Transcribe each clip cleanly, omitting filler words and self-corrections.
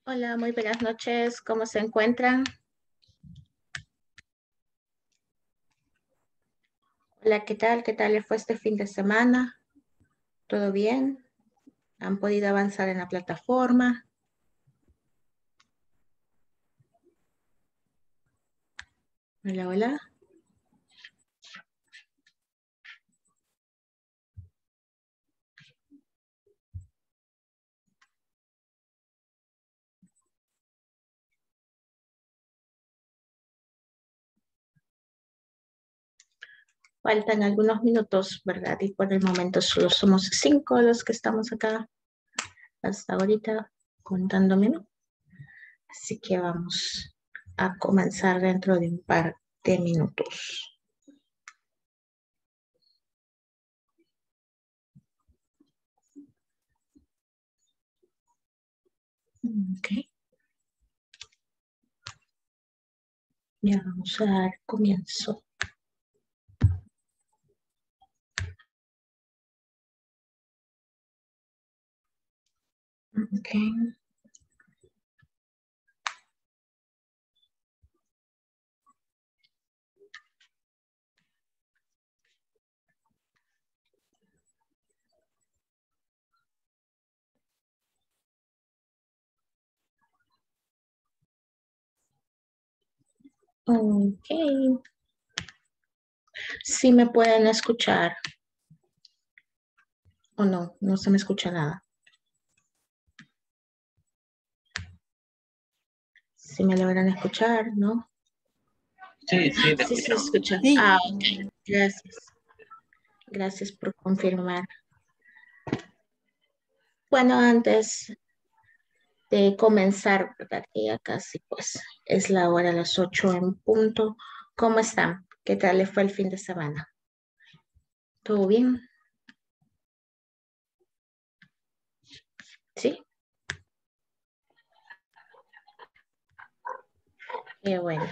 Hola, muy buenas noches. ¿Cómo se encuentran? Hola, ¿qué tal? ¿Qué tal les fue este fin de semana? ¿Todo bien? ¿Han podido avanzar en la plataforma? Hola, hola. Faltan algunos minutos, ¿verdad? Y por el momento solo somos 5 los que estamos acá hasta ahorita contando minutos. Así que vamos a comenzar dentro de un par de minutos. Ok, ya vamos a dar comienzo. Ok. Ok. ¿Sí me pueden escuchar o no? No se me escucha nada. Si me logran escuchar, ¿no? Sí, sí, te Sí, se escuchamos. escucha. Sí. Ok. Gracias. Gracias por confirmar. Bueno, antes de comenzar, ¿verdad? Que ya casi pues es la hora, las 8 en punto. ¿Cómo están? ¿Qué tal les fue el fin de semana? ¿Todo bien? Sí. Qué bueno.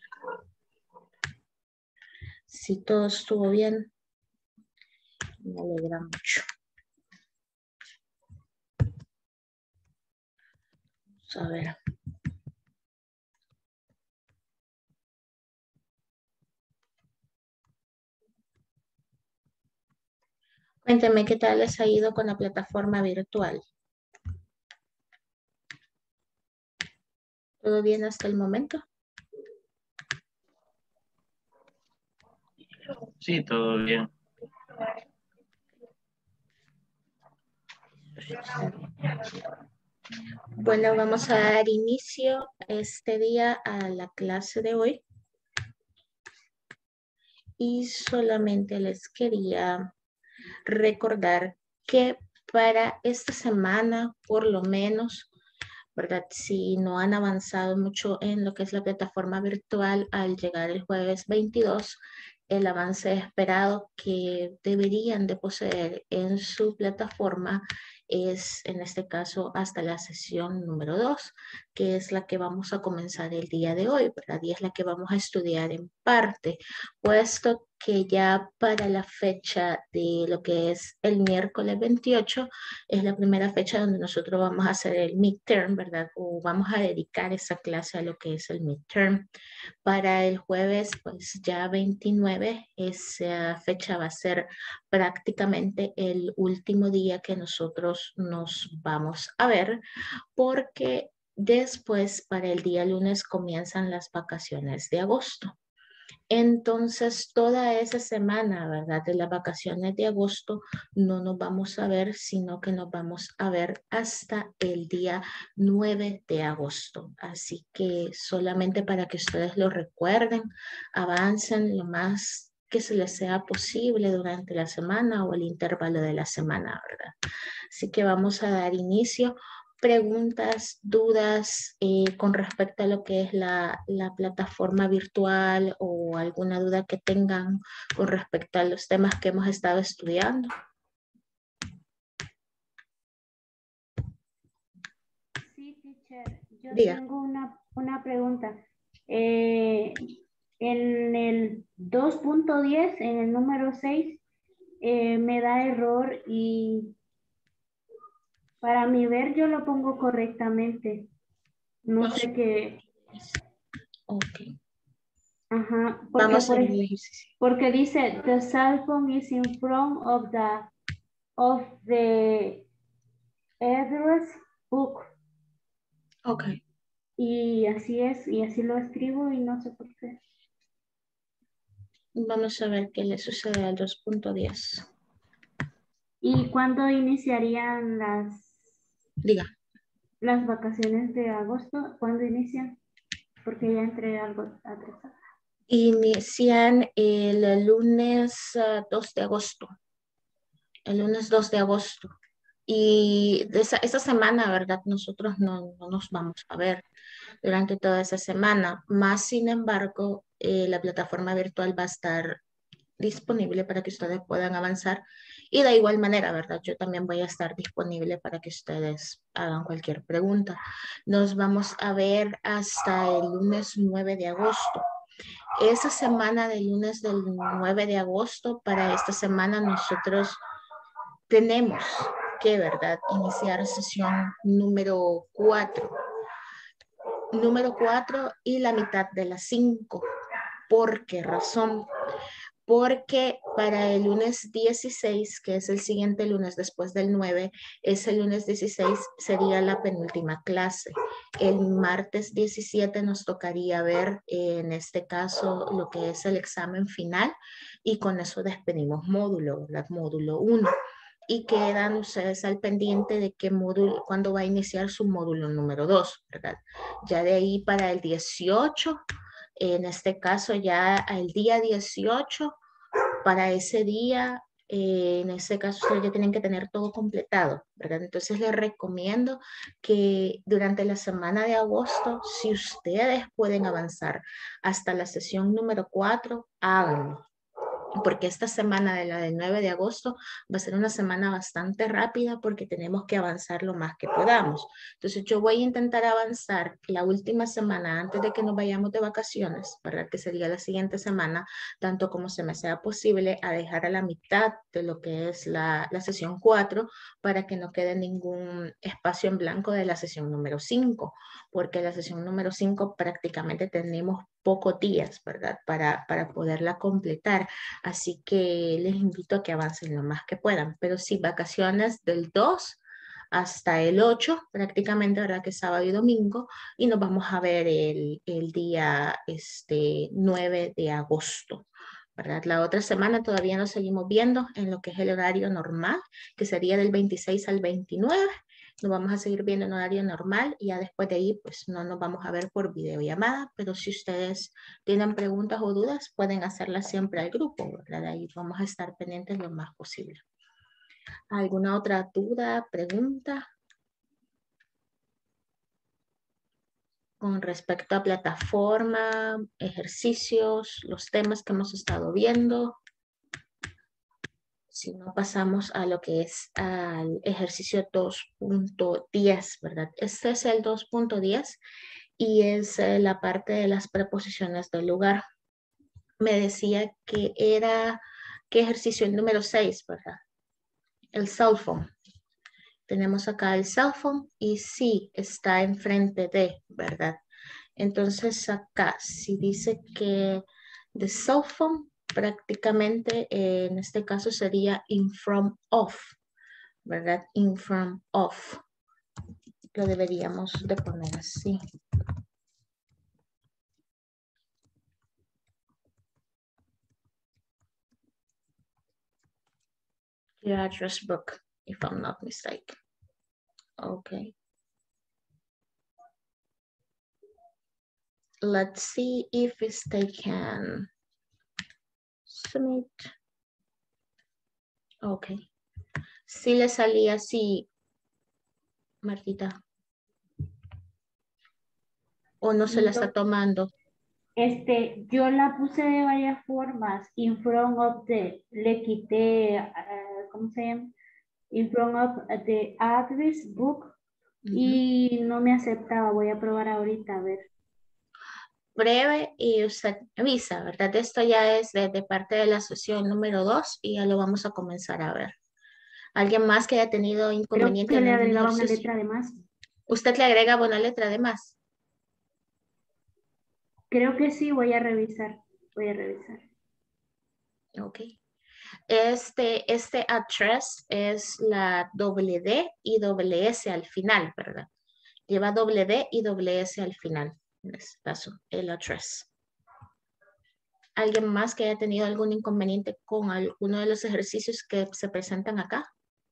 Si todo estuvo bien, me alegra mucho. Vamos a ver. Cuéntenme qué tal les ha ido con la plataforma virtual. ¿Todo bien hasta el momento? Sí, todo bien. Bueno, vamos a dar inicio este día a la clase de hoy y solamente les quería recordar que para esta semana, por lo menos, ¿verdad? Si no han avanzado mucho en lo que es la plataforma virtual al llegar el jueves 22, el avance esperado que deberían de poseer en su plataforma es, en este caso, hasta la sesión número 2, que es la que vamos a comenzar el día de hoy, ¿verdad? Y es la que vamos a estudiar en parte, puesto que ya para la fecha de lo que es el miércoles 28, es la primera fecha donde nosotros vamos a hacer el midterm, ¿verdad? O vamos a dedicar esa clase a lo que es el midterm. Para el jueves, pues ya 29, esa fecha va a ser prácticamente el último día que nosotros nos vamos a ver, porque después para el día lunes comienzan las vacaciones de agosto. Entonces, toda esa semana, ¿verdad? De las vacaciones de agosto, no nos vamos a ver, sino que nos vamos a ver hasta el día 9 de agosto. Así que solamente para que ustedes lo recuerden, avancen lo más que se les sea posible durante la semana o el intervalo de la semana, ¿verdad? Así que vamos a dar inicio. Preguntas, dudas con respecto a lo que es la plataforma virtual o alguna duda que tengan con respecto a los temas que hemos estado estudiando. Sí, teacher, yo Diga. tengo una pregunta. Eh, en el 2.10, en el número 6, me da error y para mi ver yo lo pongo correctamente. No sé qué. Ok. Ajá. Vamos a hacer el ejercicio. Porque dice, the cell phone is in front of the address book. Ok. Y así es, y así lo escribo y no sé por qué. Vamos a ver qué le sucede al 2.10. ¿Y cuándo iniciarían Diga. las vacaciones de agosto? ¿Cuándo inician? Porque ya entré algo atrasada. Inician el lunes 2 de agosto. El lunes 2 de agosto. Y esa semana, ¿verdad? Nosotros no nos vamos a ver durante toda esa semana. Más sin embargo, la plataforma virtual va a estar disponible para que ustedes puedan avanzar. Y de igual manera, ¿verdad? Yo también voy a estar disponible para que ustedes hagan cualquier pregunta. Nos vamos a ver hasta el lunes 9 de agosto. Esa semana del lunes del 9 de agosto, para esta semana nosotros tenemos que, ¿verdad? Iniciar sesión número 4. Número 4 y la mitad de las 5. ¿Por qué razón? Porque para el lunes 16, que es el siguiente lunes después del 9, ese lunes 16 sería la penúltima clase. El martes 17 nos tocaría ver, en este caso, lo que es el examen final y con eso despedimos módulo, ¿verdad? Módulo 1. Y quedan ustedes al pendiente de qué módulo, cuándo va a iniciar su módulo número 2, ¿verdad? Ya de ahí para el 18, en este caso ya el día 18, para ese día, en ese caso ustedes ya tienen que tener todo completado, ¿verdad? Entonces les recomiendo que durante la semana de agosto, si ustedes pueden avanzar hasta la sesión número 4, háganlo. Porque esta semana de la del 9 de agosto va a ser una semana bastante rápida porque tenemos que avanzar lo más que podamos. Entonces yo voy a intentar avanzar la última semana antes de que nos vayamos de vacaciones, ¿verdad? Que sería la siguiente semana, tanto como se me sea posible, a dejar a la mitad de lo que es la sesión 4 para que no quede ningún espacio en blanco de la sesión número 5, porque la sesión número 5 prácticamente tenemos pocos días, ¿verdad? Para poderla completar. Así que les invito a que avancen lo más que puedan. Pero sí, vacaciones del 2 hasta el 8, prácticamente, ¿verdad? Que es sábado y domingo. Y nos vamos a ver el día 9 de agosto. ¿Verdad? La otra semana todavía nos seguimos viendo en lo que es el horario normal, que sería del 26 al 29. Nos vamos a seguir viendo en horario normal y ya después de ahí pues no nos vamos a ver por videollamada, pero si ustedes tienen preguntas o dudas pueden hacerlas siempre al grupo, ¿verdad? Ahí vamos a estar pendientes lo más posible. ¿Alguna otra duda, pregunta? Con respecto a plataforma, ejercicios, los temas que hemos estado viendo. Si no, pasamos a lo que es al ejercicio 2.10, ¿verdad? Este es el 2.10 y es la parte de las preposiciones del lugar. Me decía que era, ¿qué ejercicio? El número 6, ¿verdad? El cell phone. Tenemos acá el cell phone y sí, está enfrente de, ¿verdad? Entonces acá, si dice que the cell phone, prácticamente en este caso sería in front of, ¿verdad? In front of. Lo deberíamos de poner así. Your address book, if I'm not mistaken. Okay. Let's see if they can submit. Okay. Sí le salía así, Martita. ¿O no se la está tomando? Yo la puse de varias formas. In front of le quité, ¿cómo se llama? In front of the address book. Y no me aceptaba. Voy a probar ahorita, a ver. Breve y usted avisa, ¿verdad? Esto ya es de parte de la sesión número 2 y ya lo vamos a comenzar a ver. ¿Alguien más que haya tenido Creo inconveniente que en le algún agregaba una ejercicio? letra de más. ¿Usted le agrega una letra de más? Creo que sí, voy a revisar. Voy a revisar. Ok. Este address es la doble D y doble S al final, ¿verdad? Lleva doble D y doble S al final. En este caso, el address. ¿Alguien más que haya tenido algún inconveniente con alguno de los ejercicios que se presentan acá?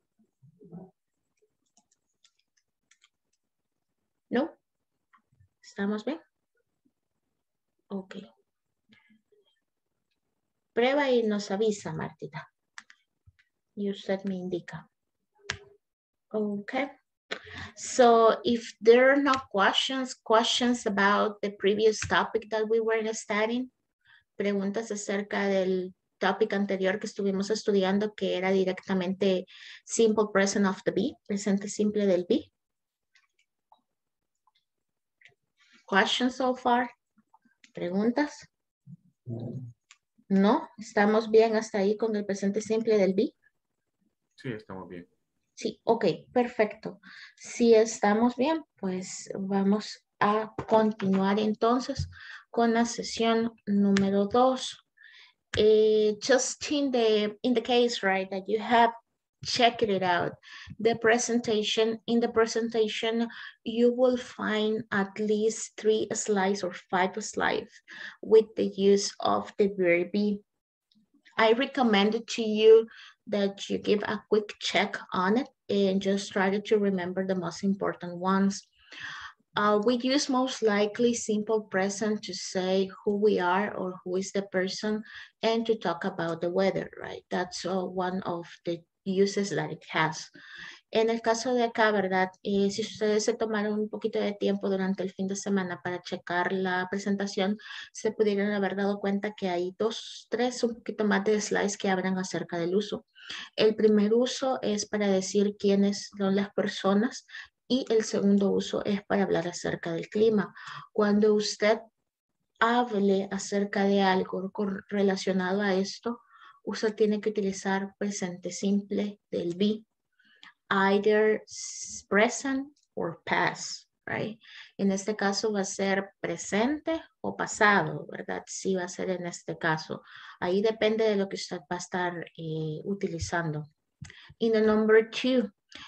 ¿No? ¿Estamos bien? Ok. Prueba y nos avisa, Martita. Y usted me indica. Okay. So if there are no questions about the previous topic that we were studying, preguntas acerca del topic anterior que estuvimos estudiando, que era directamente simple present of the be, presente simple del be. Questions so far? ¿Preguntas? ¿No? ¿Estamos bien hasta ahí con el presente simple del be? Sí, estamos bien. Sí, ok, perfecto. Si estamos bien, pues vamos a continuar entonces con la sesión número 2. Just in the case, right, that you have checked it out, the presentation, in the presentation, you will find at least 3 slides or 5 slides with the use of the verb be. I recommend it to you that you give a quick check on it and just try to remember the most important ones. We use most likely simple present to say who we are or who is the person and to talk about the weather, right? That's one of the uses that it has. En el caso de acá, ¿verdad? Si ustedes se tomaron un poquito de tiempo durante el fin de semana para checar la presentación, se pudieron haber dado cuenta que hay 2, 3, un poquito más de slides que hablan acerca del uso. El primer uso es para decir quiénes son las personas y el segundo uso es para hablar acerca del clima. Cuando usted hable acerca de algo relacionado a esto, usted tiene que utilizar presente simple del be. Either present or past, right? En este caso va a ser presente o pasado, ¿verdad? Sí va a ser en este caso. Ahí depende de lo que usted va a estar utilizando. In the number 2,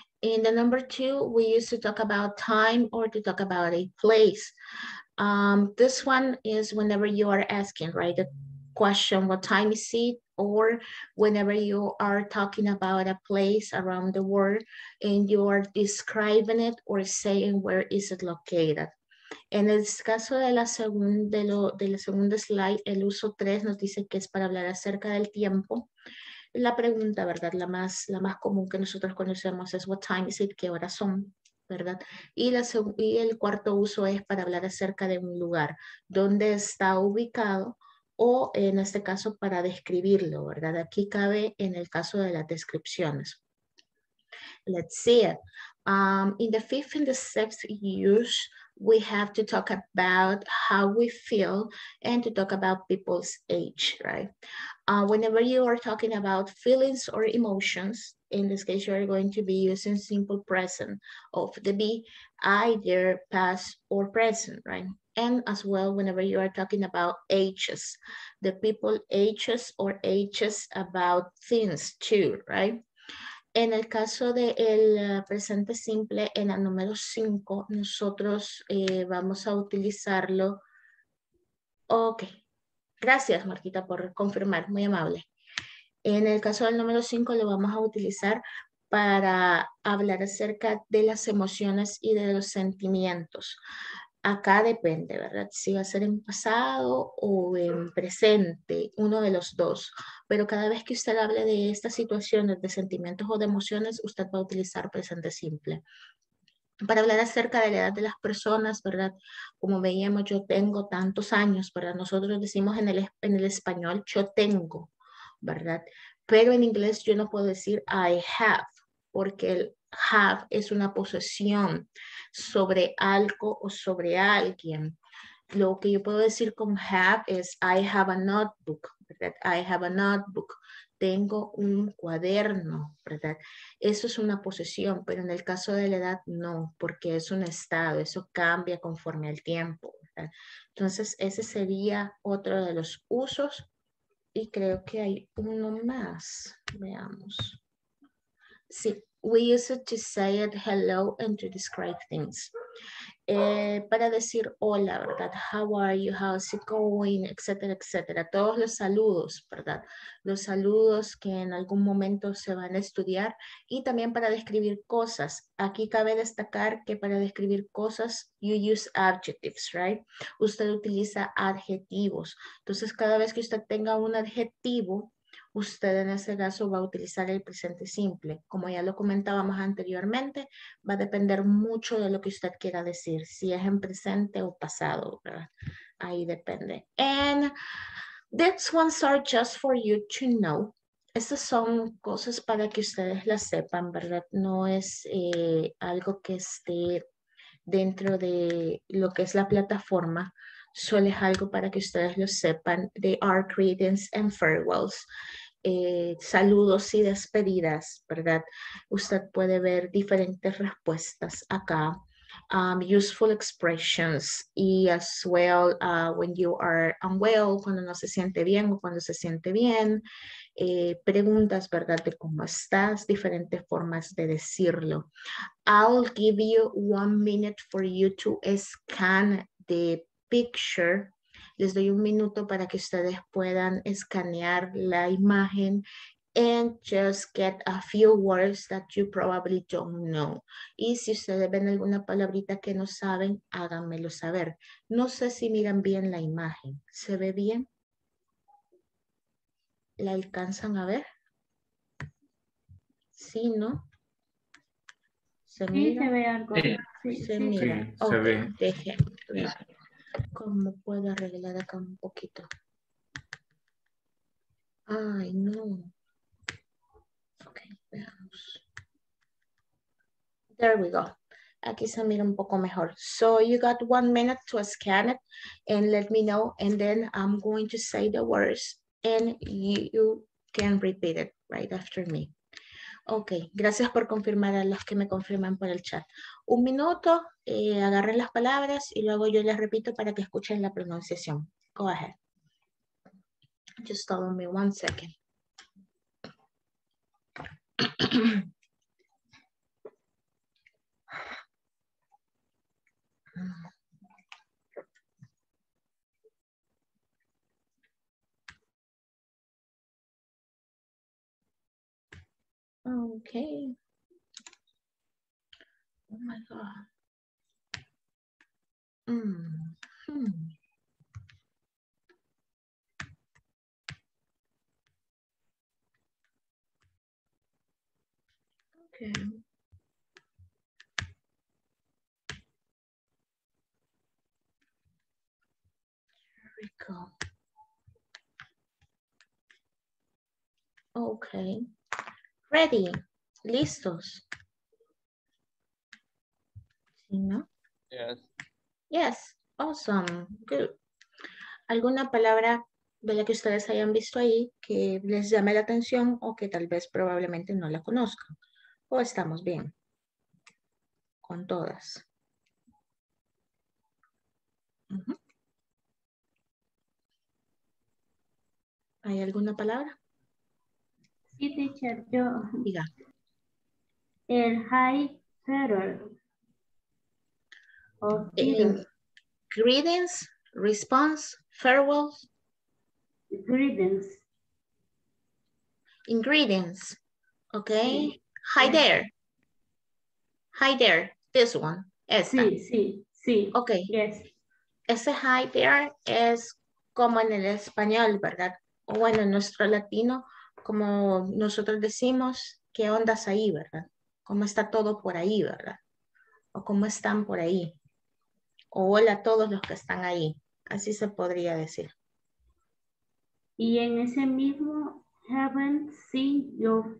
we used to talk about time or to talk about a place. This one is whenever you are asking, right? The question, what time is it? Or whenever you are talking about a place around the world and you are describing it or saying where is it located. En el caso de la segunda slide, el uso 3 nos dice que es para hablar acerca del tiempo. La pregunta, ¿verdad? La más común que nosotros conocemos es what time is it, qué horas son, ¿verdad? Y el cuarto uso es para hablar acerca de un lugar, dónde está ubicado o en este caso para describirlo, ¿verdad? Aquí cabe en el caso de las descripciones. Let's see it. In the 5th and the 6th use, we have to talk about how we feel and to talk about people's age, right? Whenever you are talking about feelings or emotions, in this case, you're going to be using simple present of the be, either past or present, right? And as well, whenever you are talking about ages, the people ages or ages about things too, right? En el caso del presente simple, en el número 5, nosotros vamos a utilizarlo. Ok. Gracias, Marquita, por confirmar. Muy amable. En el caso del número 5, lo vamos a utilizar para hablar acerca de las emociones y de los sentimientos. Acá depende, ¿verdad? Si va a ser en pasado o en presente, uno de los dos. Pero cada vez que usted hable de estas situaciones de sentimientos o de emociones, usted va a utilizar presente simple. Para hablar acerca de la edad de las personas, ¿verdad? Como veíamos, yo tengo tantos años, ¿verdad? Nosotros decimos en el español, yo tengo, ¿verdad? Pero en inglés yo no puedo decir I have, porque el have es una posesión sobre algo o sobre alguien. Lo que yo puedo decir con have es I have a notebook, ¿verdad? I have a notebook. Tengo un cuaderno, ¿verdad? Eso es una posesión, pero en el caso de la edad no, porque es un estado, eso cambia conforme al tiempo. ¿verdad? Entonces, ese sería otro de los usos. Y creo que hay uno más. Veamos. Sí, we use it to say it hello and to describe things. Para decir hola, ¿verdad? How are you? How's it going? Etcétera, etcétera. Todos los saludos, ¿verdad? Los saludos que en algún momento se van a estudiar y también para describir cosas. Aquí cabe destacar que para describir cosas, you use adjectives, right? Usted utiliza adjetivos. Entonces, cada vez que usted tenga un adjetivo, usted en ese caso va a utilizar el presente simple. Como ya lo comentábamos anteriormente, va a depender mucho de lo que usted quiera decir, si es en presente o pasado, ¿verdad? Ahí depende. And these ones are just for you to know. Estas son cosas para que ustedes las sepan, ¿verdad? No es algo que esté dentro de lo que es la plataforma, solo es algo para que ustedes lo sepan. They are greetings and farewells. Saludos y despedidas, ¿verdad? Usted puede ver diferentes respuestas acá. Useful expressions y as well when you are unwell, cuando no se siente bien o cuando se siente bien. Preguntas, ¿verdad? De cómo estás, diferentes formas de decirlo. I'll give you 1 minute for you to scan the picture. Les doy 1 minuto para que ustedes puedan escanear la imagen and just get a few words that you probably don't know. Y si ustedes ven alguna palabrita que no saben, háganmelo saber. No sé si miran bien la imagen. ¿Se ve bien? ¿La alcanzan a ver? Sí, ¿no? ¿Se Sí, mira? se ve algo. Sí. Sí, Se sí. mira. Sí, se Ok, ve. déjenme ver cómo puedo arreglar acá un poquito. Ay, no. Ok, veamos. There we go. Aquí se mira un poco mejor. So you got 1 minute to scan it and let me know. And then I'm going to say the words and you can repeat it right after me. Ok, gracias por confirmar a los que me confirman por el chat. 1 minuto, agarren las palabras y luego yo les repito para que escuchen la pronunciación. Go ahead. Just allow me 1 second. Okay. Oh my God. Okay. Here we go. Okay. Ready. ¿Listos? ¿Sí, no? Yes. Yes. Awesome. Good. ¿Alguna palabra de la que ustedes hayan visto ahí que les llame la atención o que tal vez probablemente no la conozcan? ¿O estamos bien con todas? Ujú. ¿Hay alguna palabra? Sí, teacher, yo. Diga. El high feather o feather. Greetings, response, farewells, Greetings. ingredients. Okay. Sí. Hi there. Hi there. This one. Esta. Sí, sí, sí. Ok. Yes. Ese hi there es como en el español, ¿verdad? O bueno, en nuestro latino, como nosotros decimos, ¿qué ondas ahí, verdad? ¿Cómo está todo por ahí, verdad? O cómo están por ahí. O hola a todos los que están ahí. Así se podría decir. Y en ese mismo, haven't seen you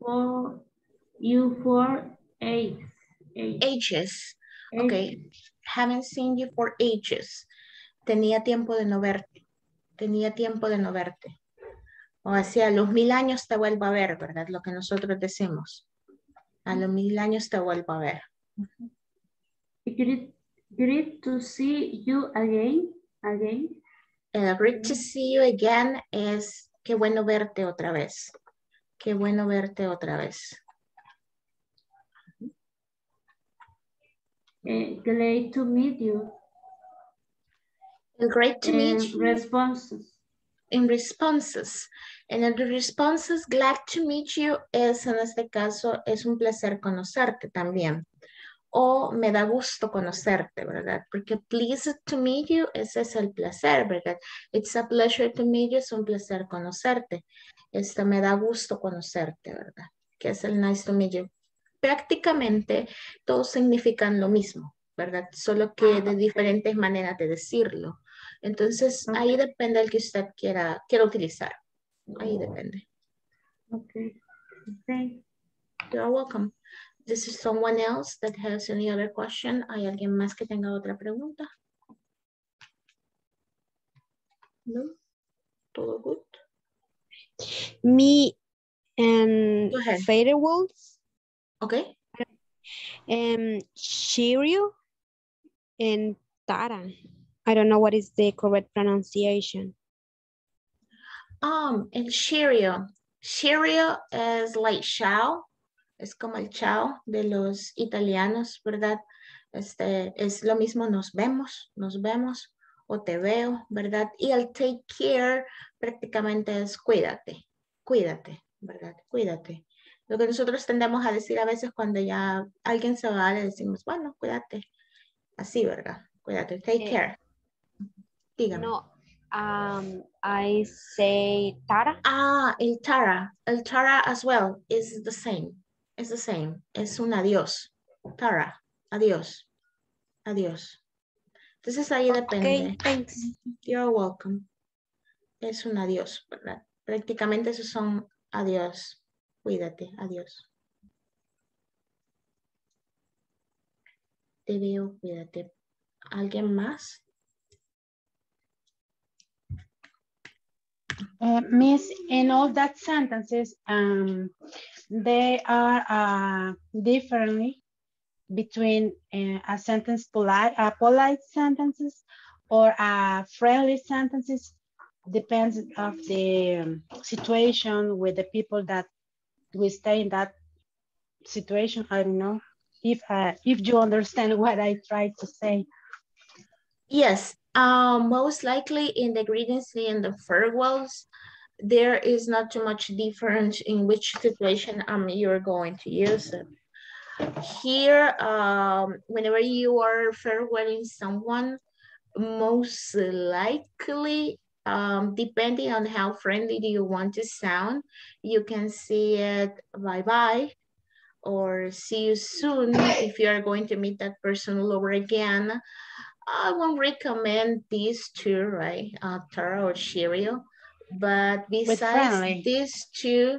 for ages. Ages. Ok. Haven't seen you for ages. Tenía tiempo de no verte. Tenía tiempo de no verte. O hacia los 1000 años te vuelvo a ver, ¿verdad? Lo que nosotros decimos. A los 1000 años te vuelvo a ver. Great to see you again. Again. Great to see you again es qué bueno verte otra vez. Qué bueno verte otra vez. Glad to meet you. Great to meet you. Responses. In responses. En el de responses, glad to meet you es en este caso, es un placer conocerte también. O me da gusto conocerte, ¿verdad? Porque pleased to meet you, ese es el placer, ¿verdad? It's a pleasure to meet you, es un placer conocerte. Me da gusto conocerte, ¿verdad? Que es el nice to meet you. Prácticamente todos significan lo mismo, ¿verdad? Solo que de diferentes maneras de decirlo. Entonces, ahí depende el que usted quiera utilizar. Ahí depende. Okay. Thank You're welcome. This is someone else that has any other question. ¿Hay alguien más que tenga otra pregunta? No? ¿Todo good? Me Go ahead. Firewalls, Okay. Shiryu, and Tara. I don't know what is the correct pronunciation. El Shirio. Shirio es like chao. Es como el chao de los italianos, ¿verdad? Es lo mismo, nos vemos, o te veo, ¿verdad? Y el take care prácticamente es cuídate, ¿verdad? Cuídate. Lo que nosotros tendemos a decir a veces cuando ya alguien se va, le decimos, bueno, cuídate. Así, ¿verdad? Cuídate, take care. Dígame. No, I say Tara. El Tara. El Tara as well is the same. It's the same. Es un adiós. Tara, adiós. Adiós. Entonces ahí depende. Okay, thanks. You're welcome. Es un adiós, ¿verdad? Prácticamente esos son adiós. Cuídate, adiós. Te veo, cuídate. ¿Alguien más? Miss, in all that sentences, they are differently between a sentence polite sentences or friendly sentences. Depends of the situation with the people that we stay in that situation. I don't know if you understand what I try to say. Yes, most likely in the greetings and the farewells, there is not too much difference in which situation you're going to use it. Here, whenever you are farewelling someone, most likely, depending on how friendly do you want to sound, you can say it bye-bye or see you soon if you are going to meet that person all over again. I won't recommend these two, right? Tara or Shirio. But besides these two,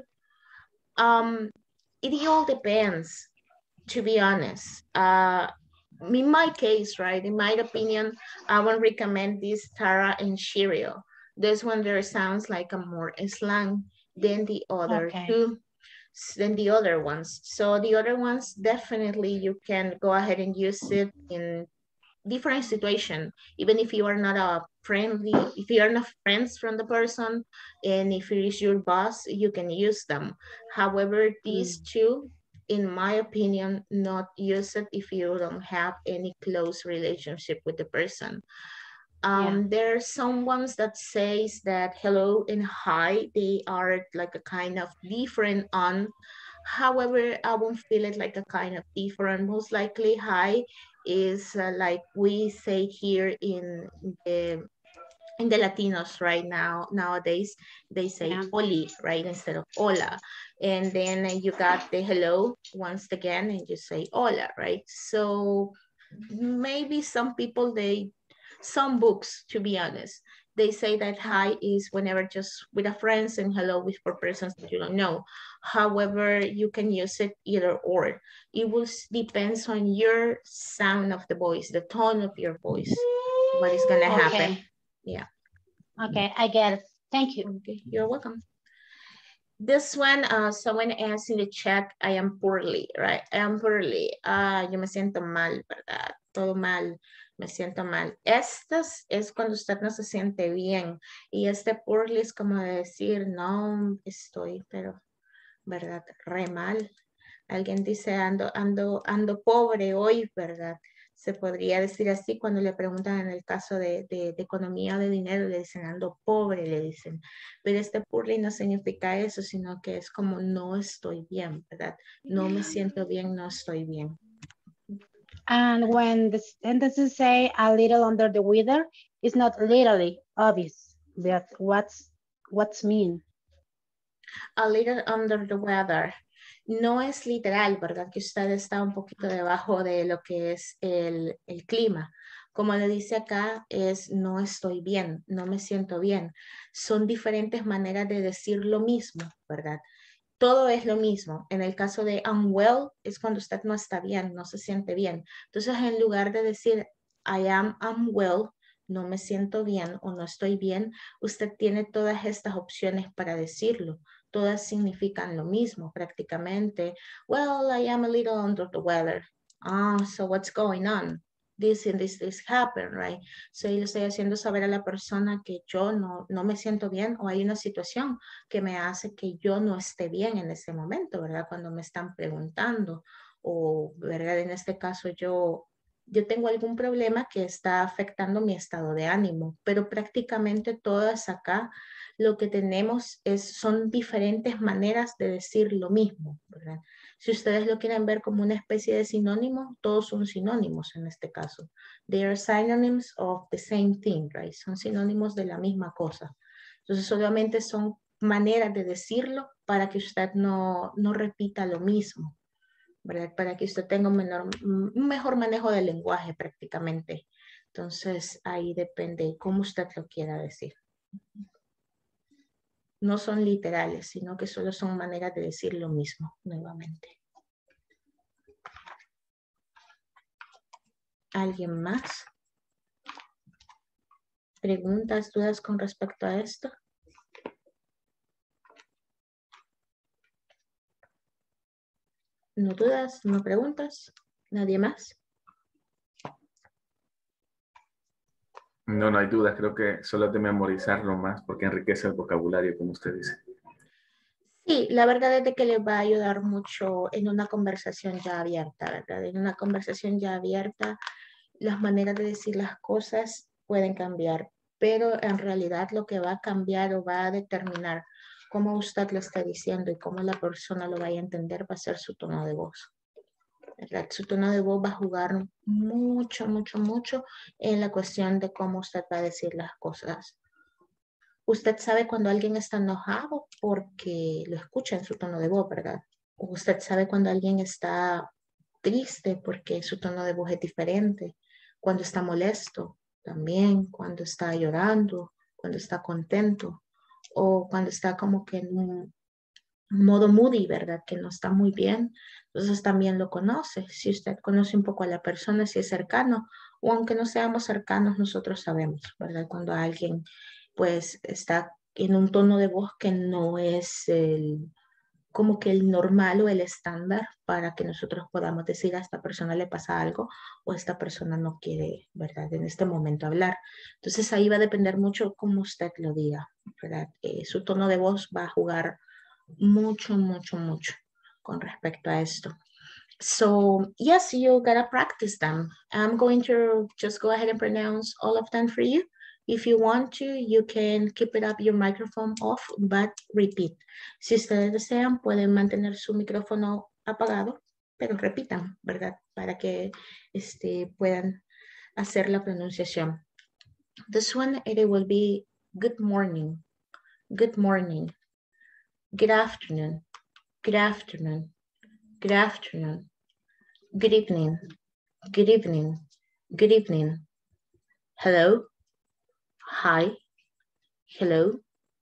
it all depends, to be honest. In my case, right, in my opinion, I won't recommend this Tara and Shirio. This one there sounds like a more slang than the other two, than the other ones. So the other ones, definitely you can go ahead and use it in different situation, even if you are not if you are not friends from the person, and if it is your boss, you can use them. However, these two, in my opinion, not use it if you don't have any close relationship with the person. There are some ones that says that hello and hi, they are like a kind of different on. However, I won't feel it like a kind of different. Most likely hi is like we say here in the Latinos right now, nowadays, they say oli, right, instead of hola. And then you got the hello once again, and you say hola, right? So maybe some people, some books, to be honest, they say that hi is whenever just with a friends and hello with for persons that you don't know. However, you can use it either or. It will depends on your sound of the voice, the tone of your voice, what is gonna happen. Yeah. Okay, I get it. Thank you. Okay, you're welcome. This one, someone asked in the chat, I am poorly, right? I am poorly. Yo me siento mal, ¿verdad? Todo mal. me siento mal. Estas es cuando usted no se siente bien. Y este poorly es como decir, no, estoy, pero, ¿verdad? Re mal. Alguien dice, ando pobre hoy, ¿verdad? Se podría decir así cuando le preguntan en el caso de economía o de dinero, le dicen, ando pobre, le dicen. Pero este poorly no significa eso, sino que es como no estoy bien, ¿verdad? No me siento bien, no estoy bien. And when the sentences say a little under the weather, it's not literally obvious, but what's mean? A little under the weather. No es literal, ¿verdad? Que usted está un poquito debajo de lo que es el clima. Como le dice acá, es no estoy bien, no me siento bien. Son diferentes maneras de decir lo mismo, ¿verdad? Todo es lo mismo. En el caso de unwell es cuando usted no está bien, no se siente bien. Entonces, en lugar de decir I am unwell, no me siento bien o no estoy bien, usted tiene todas estas opciones para decirlo. Todas significan lo mismo prácticamente. Well, I am a little under the weather. So what's going on? This and this happened, right? So yo le estoy haciendo saber a la persona que yo no me siento bien o hay una situación que me hace que yo no esté bien en ese momento, ¿verdad? Cuando me están preguntando o, ¿verdad? En este caso yo tengo algún problema que está afectando mi estado de ánimo, pero prácticamente todas acá lo que tenemos son diferentes maneras de decir lo mismo, ¿verdad? Si ustedes lo quieren ver como una especie de sinónimo, todos son sinónimos en este caso. They are synonyms of the same thing, right? Son sinónimos de la misma cosa. Entonces solamente son maneras de decirlo para que usted no repita lo mismo, ¿verdad? Para que usted tenga un mejor manejo del lenguaje prácticamente. Entonces ahí depende cómo usted lo quiera decir. No son literales, sino que solo son maneras de decir lo mismo nuevamente. ¿Alguien más? ¿Preguntas, dudas con respecto a esto? ¿No dudas? ¿No preguntas? ¿Nadie más? No, no hay dudas. Creo que solo es de memorizarlo más porque enriquece el vocabulario, como usted dice. Sí, la verdad es de que les va a ayudar mucho en una conversación ya abierta, ¿verdad? En una conversación ya abierta, las maneras de decir las cosas pueden cambiar, pero en realidad lo que va a cambiar o va a determinar cómo usted lo está diciendo y cómo la persona lo vaya a entender va a ser su tono de voz, ¿verdad? Su tono de voz va a jugar mucho, mucho, mucho en la cuestión de cómo usted va a decir las cosas. Usted sabe cuando alguien está enojado porque lo escucha en su tono de voz, ¿verdad? O usted sabe cuando alguien está triste porque su tono de voz es diferente. Cuando está molesto también, cuando está llorando, cuando está contento o cuando está como que en un modo moody, ¿verdad? Que no está muy bien. Entonces también lo conoce. Si usted conoce un poco a la persona, si es cercano o aunque no seamos cercanos, nosotros sabemos, ¿verdad? Cuando alguien pues está en un tono de voz que no es como que el normal o el estándar para que nosotros podamos decir a esta persona le pasa algo o esta persona no quiere, ¿verdad? En este momento hablar. Entonces ahí va a depender mucho cómo usted lo diga, ¿verdad? Su tono de voz va a jugar mucho, mucho, mucho con respecto a esto. So yes, you gotta practice them. I'm going to just go ahead and pronounce all of them for you. If you want to, you can keep it up your microphone off, but repeat. Si ustedes desean, pueden mantener su micrófono apagado, pero repitan, ¿verdad? Para que puedan hacer la pronunciación. This one, it will be good morning, good morning, good afternoon, good afternoon, good afternoon, good evening, good evening, good evening, hello, hi, hello,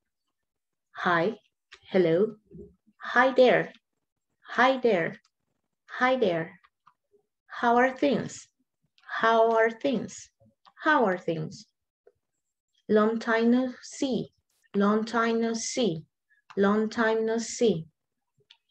hi, hello, hi there, hi there, hi there, how are things, how are things, how are things, long time no see, long time no see, long time no see,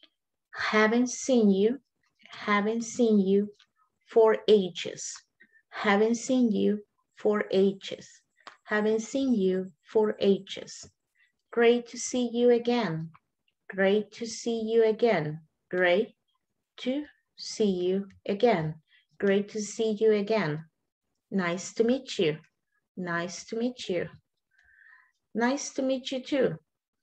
haven't seen you for ages, Haven't seen you for ages. Haven't seen you for ages. Great to see you again. Great to see you again. Great to see you again. Great to see you again. Nice to meet you. Nice to meet you. Nice to meet you too.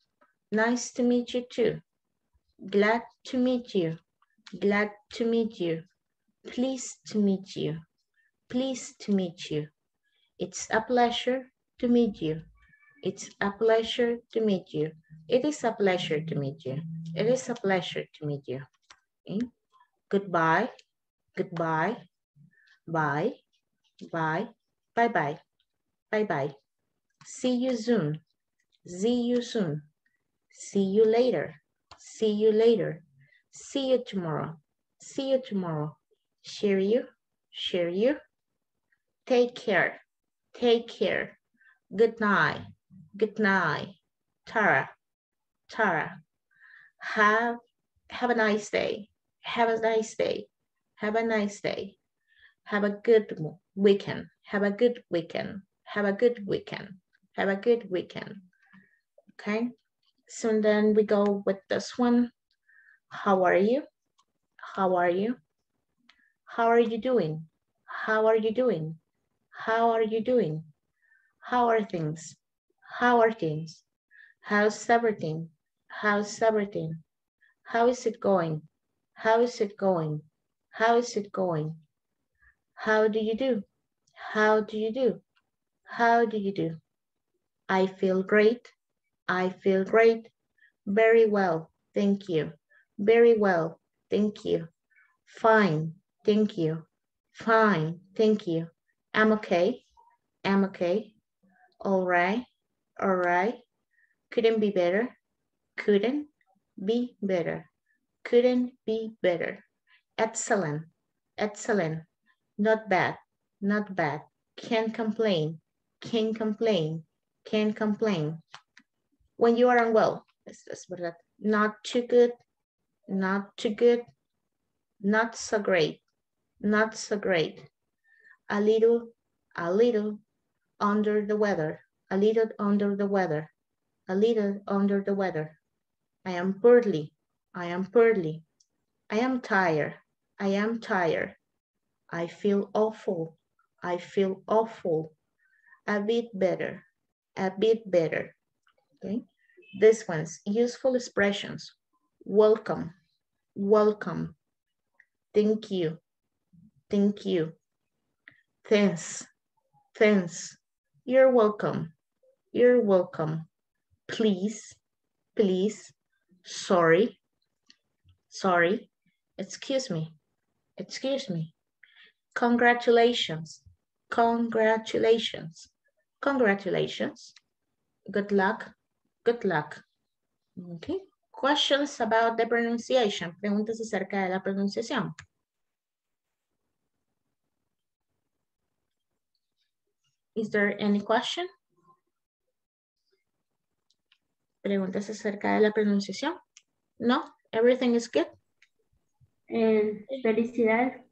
Nice to meet you too. Glad to meet you. Glad to meet you. Pleased to meet you. Pleased to meet you. It's a pleasure to meet you. It's a pleasure to meet you. It is a pleasure to meet you. It is a pleasure to meet you. Okay? Goodbye. Goodbye. Bye. Bye. Bye-bye. Bye-bye. See you soon. See you soon. See you later. See you later. See you tomorrow. See you tomorrow. Share you. Share you. Take care. Take care. Good night. Good night. Tara. Tara. Have a nice day. Have a nice day. Have a nice day. Have a good weekend. Have a good weekend. Have a good weekend. Have a good weekend. Okay. So then we go with this one. How are you? How are you? How are you doing? How are you doing? How are you doing? How are things? How are things? How's everything? How's everything? How is it going? How is it going? How is it going? How do you do? How do you do? How do you do? I feel great. I feel great. Very well, thank you. Very well, thank you. Fine, thank you. Fine, thank you. I'm okay. I'm okay. All right. All right. Couldn't be better. Couldn't be better. Couldn't be better. Excellent. Excellent. Not bad. Not bad. Can't complain. Can't complain. Can't complain. When you are unwell, es verdad. Not too good. Not too good. Not so great. Not so great. A little under the weather. A little under the weather. A little under the weather. I am poorly. I am poorly. I am tired. I am tired. I feel awful. I feel awful. A bit better. A bit better. Okay. This one's useful expressions. Welcome. Welcome. Thank you. Thank you. Thanks. Thanks. You're welcome. You're welcome. Please. Please. Sorry. Sorry. Excuse me. Excuse me. Congratulations. Congratulations. Congratulations. Good luck. Good luck. Okay. Questions about the pronunciation. Preguntas acerca de la pronunciación. Is there any question? Preguntas acerca de la pronunciación. No, everything is good. Felicidades,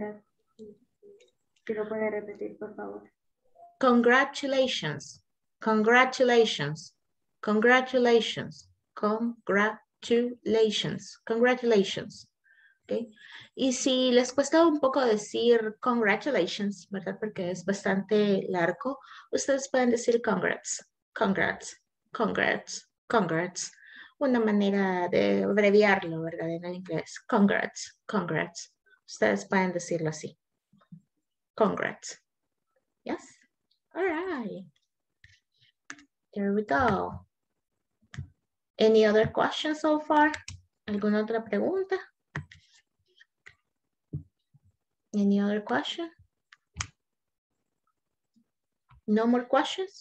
¿Se lo puede repetir, por favor? Congratulations. Congratulations. Congratulations. Congratulations. Congratulations. Okay. Y si les cuesta un poco decir congratulations, ¿verdad? Porque es bastante largo, ustedes pueden decir congrats. Congrats. Congrats. Congrats. Una manera de abreviarlo, ¿verdad? En el inglés. Congrats. Congrats. Ustedes pueden decirlo así. Congrats. Yes? All right. There we go. Any other questions so far? ¿Alguna otra pregunta? Any other question? No more questions?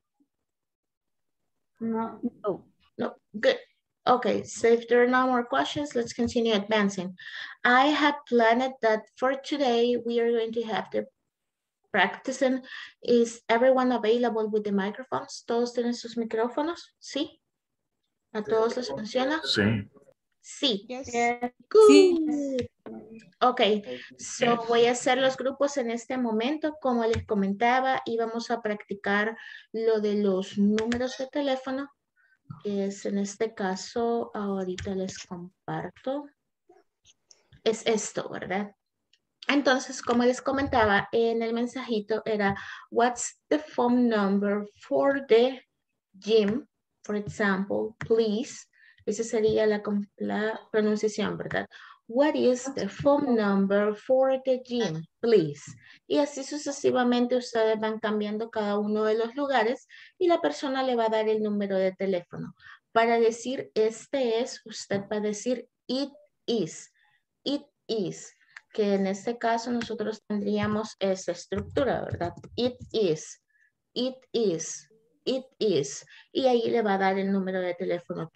No. No, good. Okay, so if there are no more questions, let's continue advancing. I had planned that for today, we are going to have the practicing. Is everyone available with the microphones? ¿Todos tienen sus micrófonos? ¿Sí? ¿A todos les funciona? Sí. Sí. Yes. Yes. Good. Sí. Ok, so voy a hacer los grupos en este momento. Como les comentaba, y vamos a practicar lo de los números de teléfono, que es en este caso, ahorita les comparto. Es esto, ¿verdad? Entonces, como les comentaba, en el mensajito era, what's the phone number for the gym? For example, please. Esa sería la pronunciación, ¿verdad? What is the phone number for the gym, please? Y así sucesivamente ustedes van cambiando cada uno de los lugares y la persona le va a dar el número de teléfono. Para decir este es, usted va a decir it is. It is, que en este caso nosotros tendríamos esa estructura, ¿verdad? It is, it is, it is. Y ahí le va a dar el número de teléfono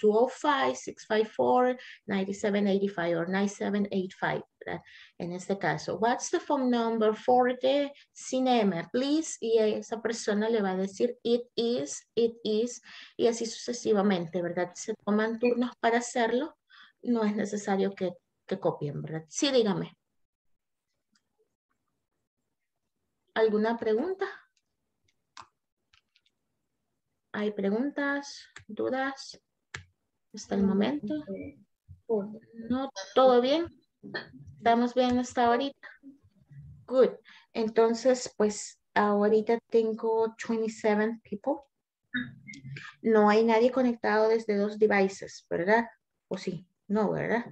205-654-9785 o 9785, ¿verdad? En este caso, what's the phone number for the cinema, please? Y esa persona le va a decir it is, y así sucesivamente, ¿verdad? Se toman turnos para hacerlo. No es necesario que copien, ¿verdad? Sí, dígame. ¿Alguna pregunta? ¿Hay preguntas, dudas hasta el momento? ¿No? ¿Todo bien? ¿Estamos bien hasta ahorita? Good. Entonces, pues ahorita tengo 27 people. No hay nadie conectado desde 2 devices, ¿verdad? ¿O sí? No, ¿verdad?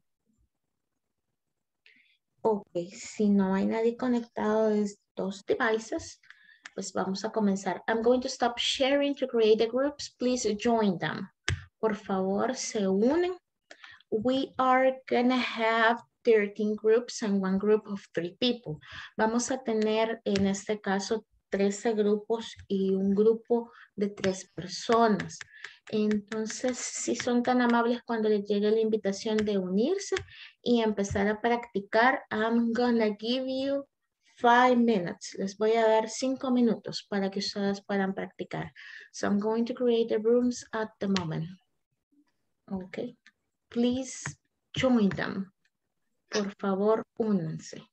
Ok, si no hay nadie conectado desde 2 devices, pues vamos a comenzar. I'm going to stop sharing to create the groups. Please join them. Por favor, se unen. We are gonna have 13 groups and one group of 3 people. Vamos a tener en este caso 13 grupos y un grupo de 3 personas. Entonces, si son tan amables cuando les llegue la invitación de unirse y empezar a practicar, I'm gonna give you 5 minutes. Les voy a dar 5 minutos para que ustedes puedan practicar. So I'm going to create the rooms at the moment. Okay. Please join them. Por favor, únanse.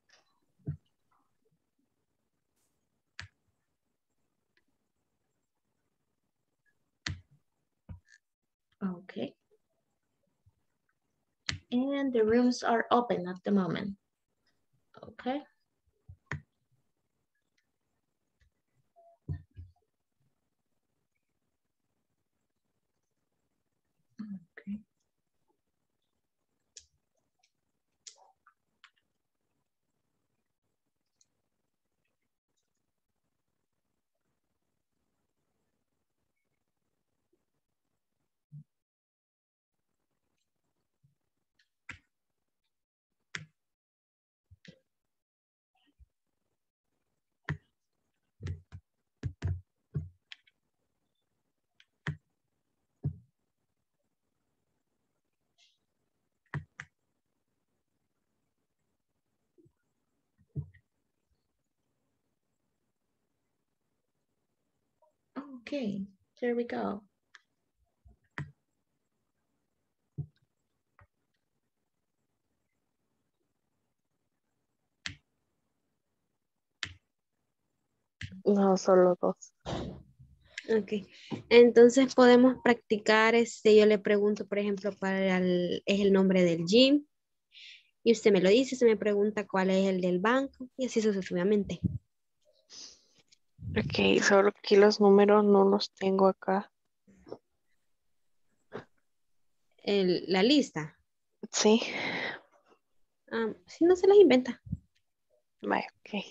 Okay. And the rooms are open at the moment. Okay. Okay. Okay, here we go. No, solo 2. Ok, entonces podemos practicar, yo le pregunto, por ejemplo, es el nombre del gym, y usted me lo dice, se me pregunta cuál es el del banco, y así sucesivamente. Ok, solo que los números no los tengo acá. La lista, Sí. si no se las inventa. Vale, ok.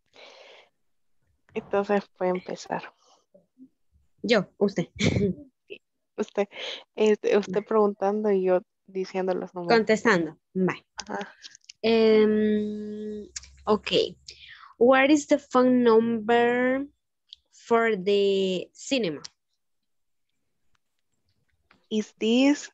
Entonces puede empezar. Usted. Usted, usted preguntando y yo diciendo los números. Contestando, bye. Ajá. Okay, what is the phone number for the cinema? Is this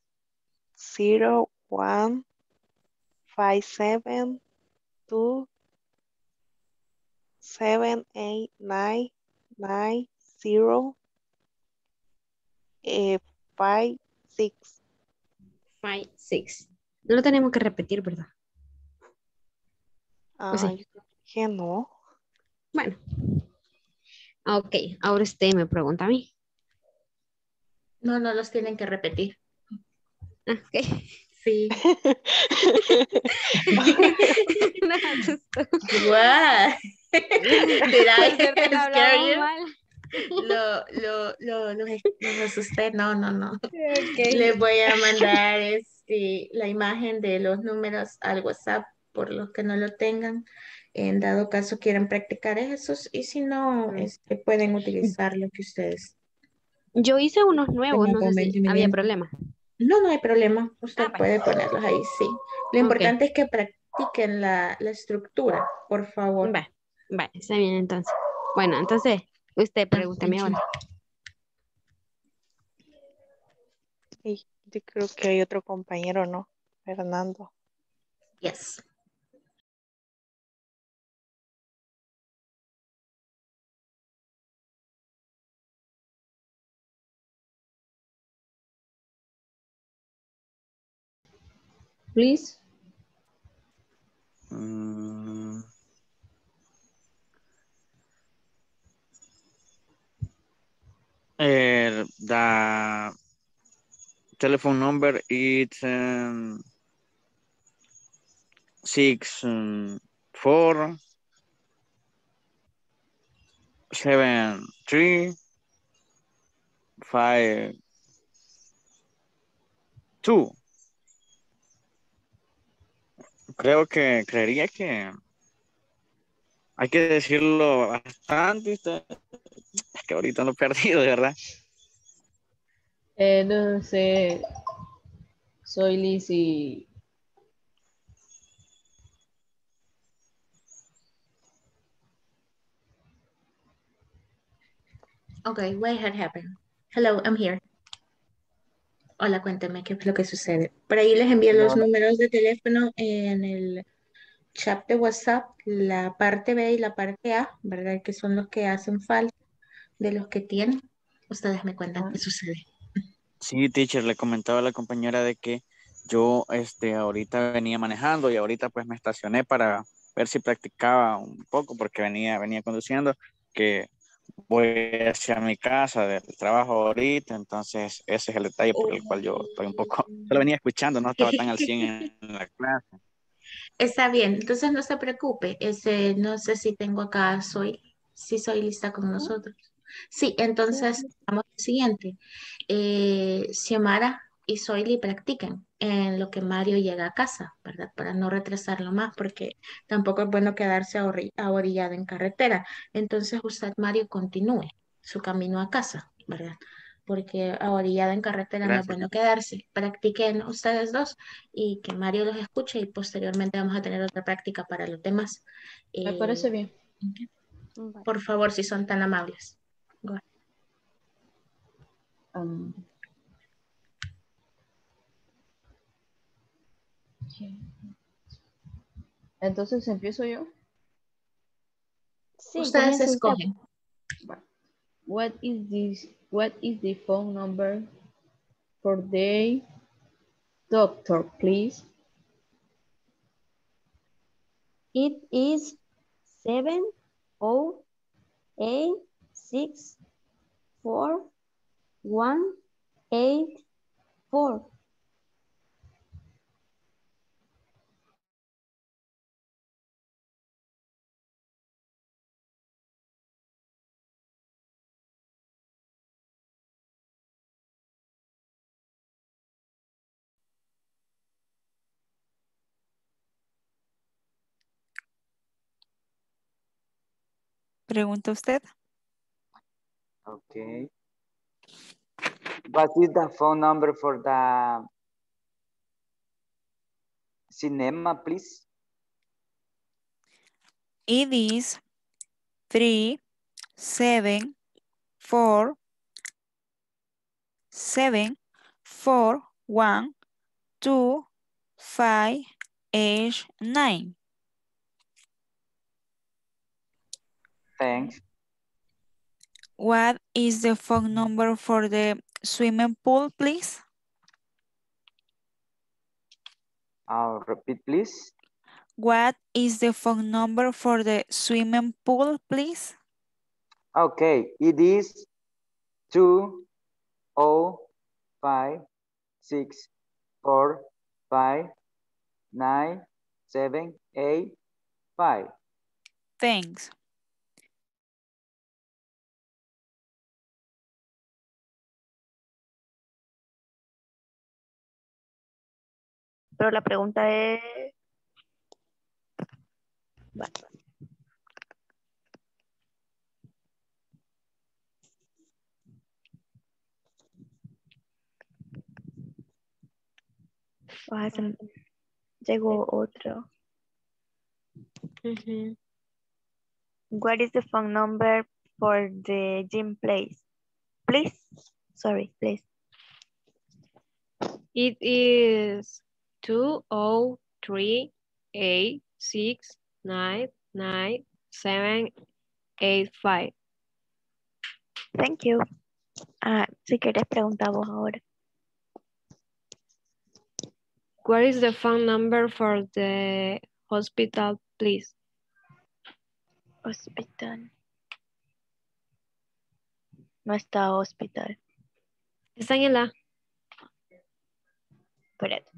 5, 6. No lo tenemos que repetir, ¿verdad? Pues sí. Yo dije no. Bueno. Ok, ahora usted me pregunta a mí. No, no los tienen que repetir. Ok. Sí. Me asustó. What? Did Por I suerte no scare hablamos you? mal. Los asusté. No, no, no. Ok. Les voy a mandar la imagen de los números al WhatsApp por los que no lo tengan. En dado caso quieran practicar esos y si no, pueden utilizar lo que ustedes Yo hice unos nuevos, tengan no sé si había conveniente. problema. No, no hay problema. Usted Pues. puede ponerlos ahí, sí. Lo Ok. importante es que practiquen la estructura, por favor. Va, está bien entonces. Bueno, entonces, usted pregúnteme ahora. Y yo creo que hay otro compañero, ¿no? Fernando. Yes. Please. The telephone number is 64 73 52. Creería que hay que decirlo bastante. Es que ahorita lo he perdido, de verdad. No sé. Soy Lizzie. Okay, what had happened? Hello, I'm here. Hola, cuénteme qué es lo que sucede. Por ahí les envié los números de teléfono en el chat de WhatsApp, la parte B y la parte A, ¿verdad? Que son los que hacen falta de los que tienen. Ustedes me cuentan qué sucede. Sí, teacher, le comentaba a la compañera de que yo ahorita venía manejando y ahorita pues me estacioné para ver si practicaba un poco porque venía conduciendo, que voy hacia mi casa del trabajo ahorita, entonces ese es el detalle por el cual yo estoy un poco, solo venía escuchando, no estaba tan al 100 en la clase. Está bien, entonces no se preocupe. No sé si tengo acá, si soy lista con nosotros. Sí, entonces vamos al siguiente. Xiomara y Soyli practiquen en lo que Mario llega a casa, ¿verdad? Para no retrasarlo más, porque tampoco es bueno quedarse ahorillado en carretera. Entonces usted, Mario, continúe su camino a casa, ¿verdad? Porque ahorillado en carretera no es Gracias. bueno quedarse. Practiquen ustedes dos y que Mario los escuche y posteriormente vamos a tener otra práctica para los demás. Me parece bien. Por favor, si son tan amables. Go ahead. Entonces empiezo yo. Sí, Ustedes comience usted. escogen. What is the phone number for the doctor, please? It is 708641884. Pregunta usted. Okay. What is the phone number for the cinema, please? It is 374-741-2589. Thanks. What is the phone number for the swimming pool, please? Repeat, please. What is the phone number for the swimming pool, please? Okay, it is 205-645-9785. Thanks. Pero la pregunta es... Bueno. Llegó otro. What is the phone number for the gym place? Please? Sorry, please. It is 203-869-9785. Thank you. Si quieres preguntar vos ahora. What is the phone number for the hospital, please? Hospital. No está hospital. Está en el A. Espérate.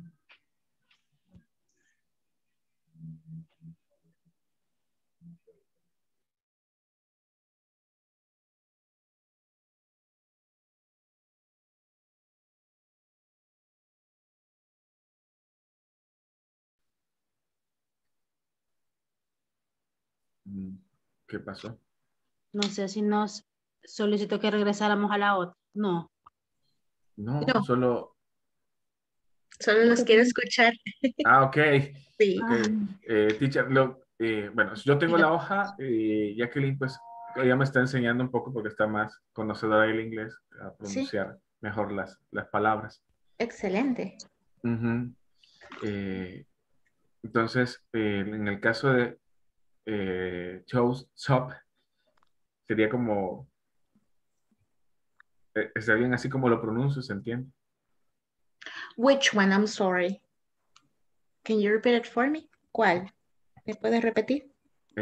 ¿Qué pasó? No sé si nos solicitó que regresáramos a la otra. No. No, No. solo... Solo los quiero escuchar. Ah, ok. Sí. Ok. Teacher, bueno, yo tengo la hoja y Jacqueline, pues, ella me está enseñando un poco porque está más conocedora del inglés a pronunciar mejor las palabras. Excelente. Ujú. Entonces, en el caso de shop, sería como, está bien así como lo pronuncio, ¿se entiende? Which one? I'm sorry. Can you repeat it for me? ¿Cuál? ¿Me puedes repetir?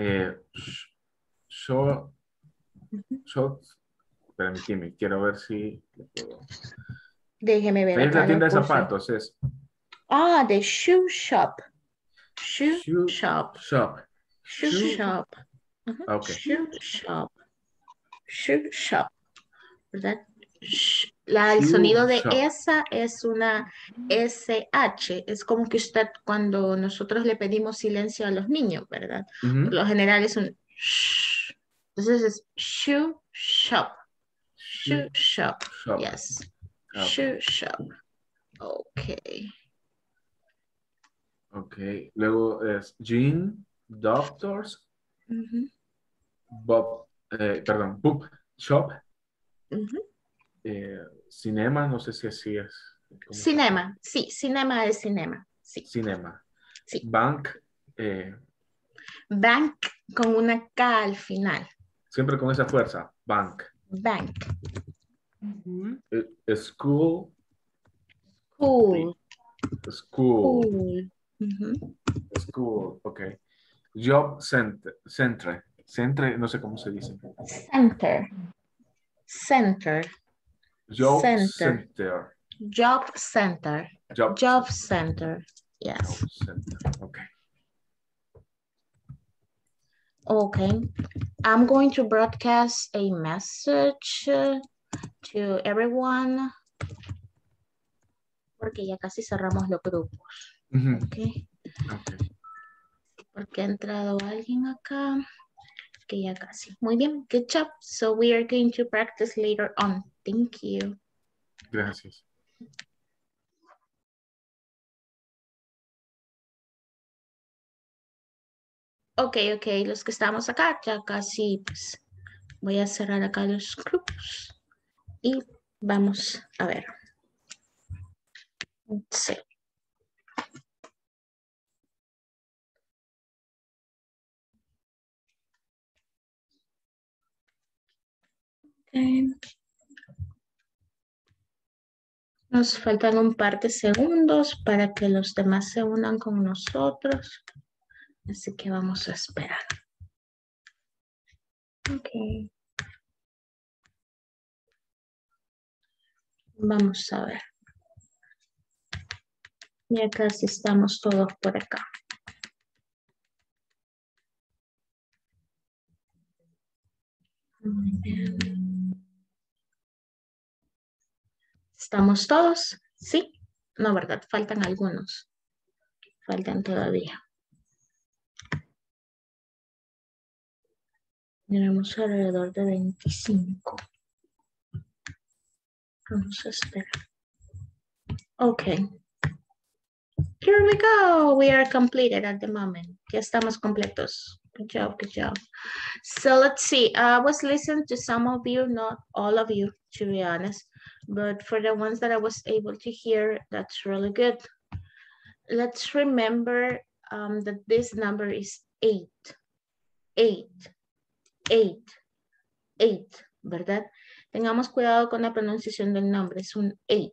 Permíteme, quiero ver si lo puedo. Déjeme ver Es acá. la tienda de lo puse. zapatos, es. Ah, the shoe shop. Shoe shop. Shop. Shoe shop. Ok. Shoe shop. Shoe shop. ¿Verdad? El sonido de shop. esa es una SH. Es como que usted cuando nosotros le pedimos silencio a los niños, ¿verdad? Por lo general es un shh. Entonces es shoe shop. Shoe shop. Yes. Shoe shop. Ok. Ok. Luego es Jean Doctors. Book Shop. Cinema, no sé si así es. Cinema, sí, cinema es cinema. Sí. Cinema. Sí. Bank. Bank con una K al final. Siempre con esa fuerza. Bank. Bank. School. Cool. School. Cool. School, ok. Job center. Centre, no sé cómo se dice. Center. Center. Job Center. center. Job center. Job center. Yes. Job center. Okay. Okay. I'm going to broadcast a message to everyone. Porque ya casi cerramos los grupos. Okay. Porque ha entrado alguien acá. Que ya casi. Muy bien. Good job. So we are going to practice later on. Thank you. Gracias. Ok. Los que estamos acá ya casi, pues, voy a cerrar acá los grupos. Y vamos a ver. Sí. Okay. Nos faltan un par de segundos para que los demás se unan con nosotros. Así que vamos a esperar. Ok. Vamos a ver. Ya casi estamos todos por acá. Muy bien. ¿Estamos todos? ¿Sí? No, ¿verdad? Faltan algunos. Faltan todavía. Tenemos alrededor de 25. Vamos a esperar. Okay. Here we go. We are completed at the moment. Ya estamos completos. Good job, good job. So let's see. I was listening to some of you, not all of you, to be honest. But for the ones that I was able to hear, that's really good. Let's remember that this number is 8. 8. 8. 8, ¿verdad? Tengamos cuidado con la pronunciación del nombre. Es un 8.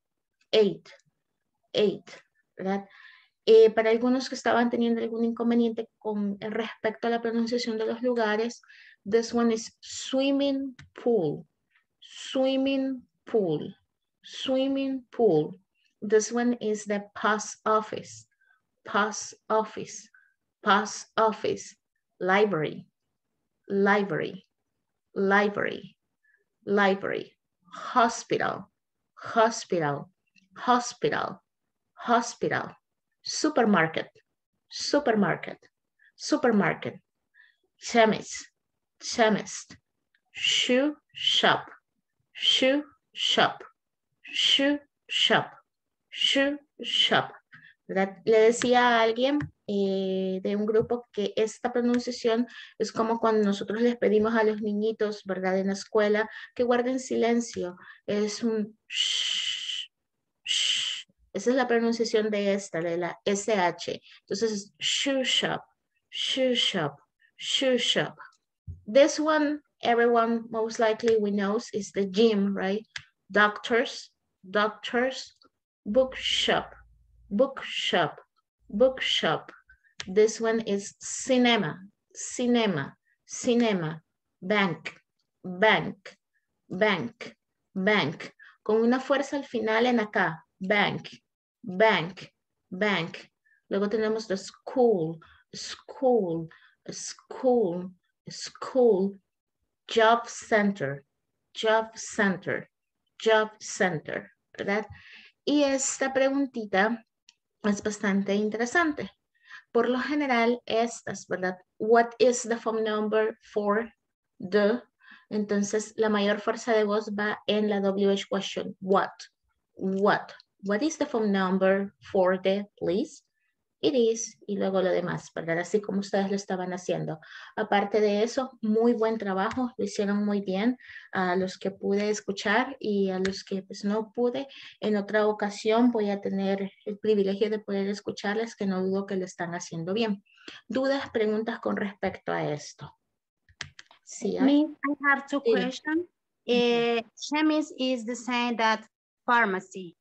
8. 8, ¿verdad? Para algunos que estaban teniendo algún inconveniente con respecto a la pronunciación de los lugares, this one is swimming pool, swimming pool, swimming pool. This one is the post office, post office, post office, library, library, library, library, hospital, hospital, hospital, hospital, supermarket, supermarket, supermarket, chemist, chemist, shoe shop, shoe shop, shoe shop, shoe shop. ¿Verdad? Le decía a alguien de un grupo que esta pronunciación es como cuando nosotros les pedimos a los niñitos, ¿verdad? En la escuela que guarden silencio. Es un shh, shh. Esa es la pronunciación de esta, de la SH. Entonces, shoe shop, shoe shop, shoe shop. This one, everyone most likely we know is the gym, right? Doctors, doctors, bookshop, bookshop, bookshop. This one is cinema, cinema, cinema, bank, bank, bank, bank. Con una fuerza al final en acá, bank, bank, bank. Luego tenemos the school, school, school, school, job center, job center, job center, ¿verdad? Y esta preguntita es bastante interesante. Por lo general, estas, ¿verdad? What is the phone number for the? Entonces, la mayor fuerza de voz va en la WH question. What? What? What is the phone number for the police? It is, y luego lo demás, ¿verdad? Así como ustedes lo estaban haciendo. Aparte de eso, muy buen trabajo, lo hicieron muy bien. A los que pude escuchar y a los que pues no pude, en otra ocasión voy a tener el privilegio de poder escucharles, que no dudo que lo están haciendo bien. ¿Dudas, preguntas con respecto a esto? Sí, Me, I have two questions. Chemist is the same that pharmacy.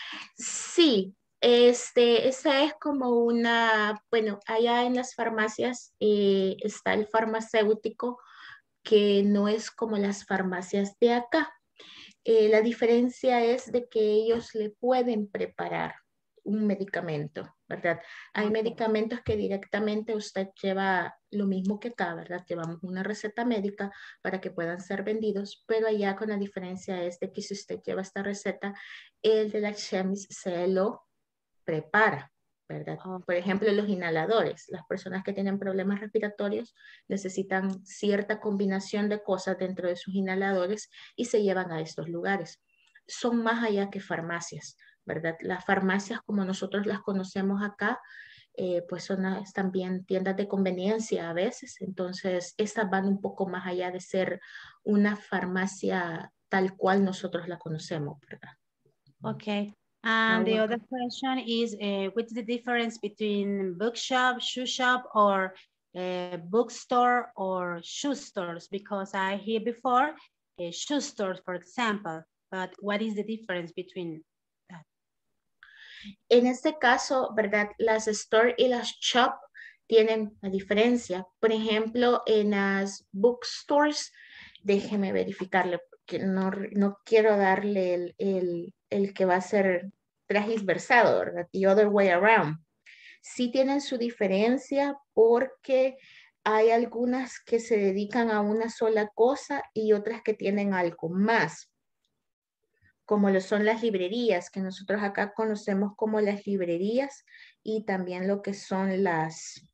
Sí, esa es como una, bueno, allá en las farmacias está el farmacéutico que no es como las farmacias de acá. La diferencia es de que ellos le pueden preparar un medicamento, ¿verdad? Hay medicamentos que directamente usted lleva lo mismo que acá, ¿verdad? Llevamos una receta médica para que puedan ser vendidos, pero allá con la diferencia es de que si usted lleva esta receta, el de la chemist se lo prepara, ¿verdad? Por ejemplo, los inhaladores. Las personas que tienen problemas respiratorios necesitan cierta combinación de cosas dentro de sus inhaladores y se llevan a estos lugares. Son más allá que farmacias, ¿verdad? Las farmacias como nosotros las conocemos acá, pues son también tiendas de conveniencia a veces, entonces estas van un poco más allá de ser una farmacia tal cual nosotros la conocemos, ¿verdad? Okay. And the other question is, what's the difference between bookshop, shoe shop, or bookstore or shoe stores? Because I hear before shoe stores, for example, but what is the difference between that? En este caso, ¿verdad? Las store y las shop tienen la diferencia. Por ejemplo, en las bookstores, déjeme verificarle, porque no quiero darle el que va a ser transversado, ¿verdad? The other way around. Sí tienen su diferencia porque hay algunas que se dedican a una sola cosa y otras que tienen algo más, como lo son las librerías, que nosotros acá conocemos como las librerías, y también lo que son las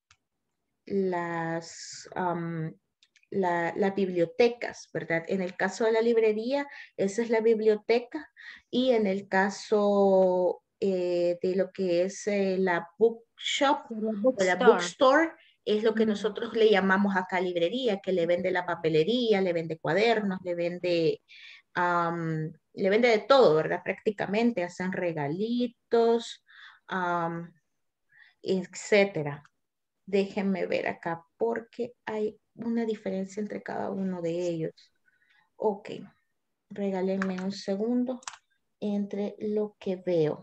bibliotecas, ¿verdad? En el caso de la librería, esa es la biblioteca, y en el caso de lo que es la bookshop o la bookstore, es lo que nosotros le llamamos acá librería, que le vende la papelería, le vende cuadernos, le vende de todo, ¿verdad? Prácticamente hacen regalitos, etcétera. Déjenme ver acá porque hay una diferencia entre cada uno de ellos. Ok, regálenme un segundo entre lo que veo.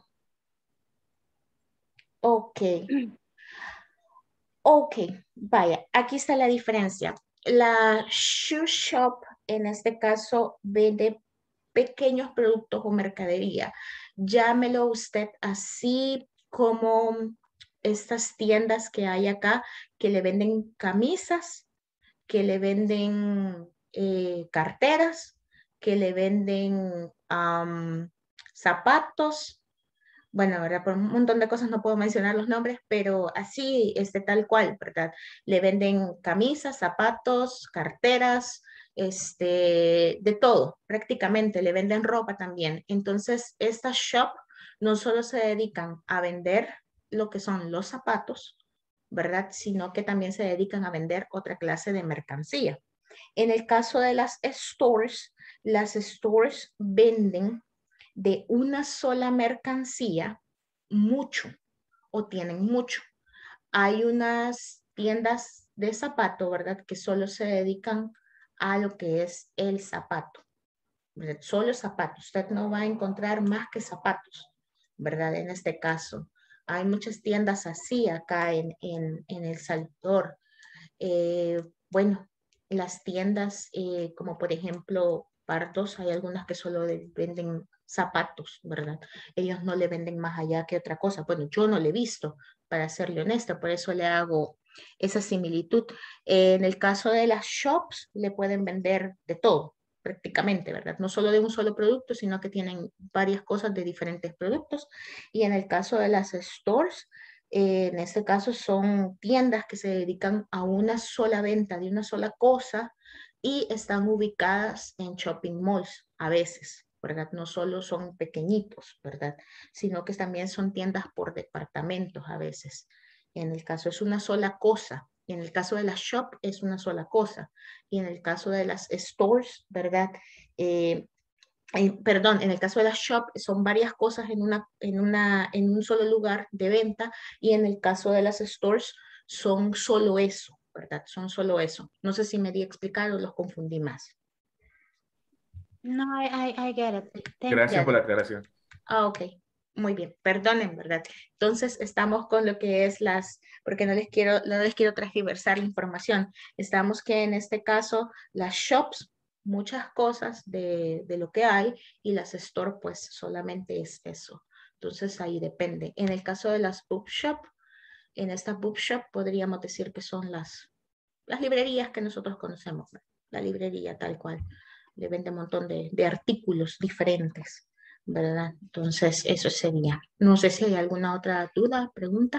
Ok. Ok, vaya, aquí está la diferencia. La shoe shop en este caso vende pequeños productos o mercadería. Llámelo usted así como estas tiendas que hay acá que le venden camisas, que le venden carteras, que le venden zapatos. Bueno, ¿verdad? Por un montón de cosas no puedo mencionar los nombres, pero así, tal cual, ¿verdad? Le venden camisas, zapatos, carteras, de todo, prácticamente, le venden ropa también. Entonces, estas shop no solo se dedican a vender lo que son los zapatos, ¿verdad? Sino que también se dedican a vender otra clase de mercancía. En el caso de las stores venden de una sola mercancía mucho o tienen mucho. Hay unas tiendas de zapato, ¿verdad? Que solo se dedican a lo que es el zapato, ¿verdad? Solo zapatos. Usted no va a encontrar más que zapatos, ¿verdad? En este caso. Hay muchas tiendas así acá en El Salvador. Bueno, las tiendas como por ejemplo Partos, hay algunas que solo venden zapatos, ¿verdad? Ellos no le venden más allá que otra cosa. Bueno, yo no le he visto, para serle honesta, por eso le hago esa similitud. En el caso de las shops, le pueden vender de todo, prácticamente, ¿verdad? No solo de un solo producto, sino que tienen varias cosas de diferentes productos. Y en el caso de las stores, en este caso son tiendas que se dedican a una sola venta de una sola cosa y están ubicadas en shopping malls a veces, ¿verdad? No solo son pequeñitos, ¿verdad? Sino que también son tiendas por departamentos a veces. En el caso es una sola cosa. En el caso de la shop es una sola cosa. Y en el caso de las stores, ¿verdad? Perdón, en el caso de la shop son varias cosas en un solo lugar de venta, y en el caso de las stores son solo eso, ¿verdad? Son solo eso. No sé si me di a explicar o los confundí más. No, I get it. Thank Gracias you. por la aclaración. Ok, muy bien, perdonen, ¿verdad? Entonces estamos con lo que es porque no les quiero transversar la información. Estamos que en este caso las shops, muchas cosas de lo que hay, y las store pues solamente es eso. Entonces ahí depende. En el caso de las bookshop, en esta bookshop podríamos decir que son las librerías que nosotros conocemos, ¿verdad? La librería tal cual. Le vende un montón de artículos diferentes, ¿verdad? Entonces, eso sería. No sé si hay alguna otra duda, pregunta.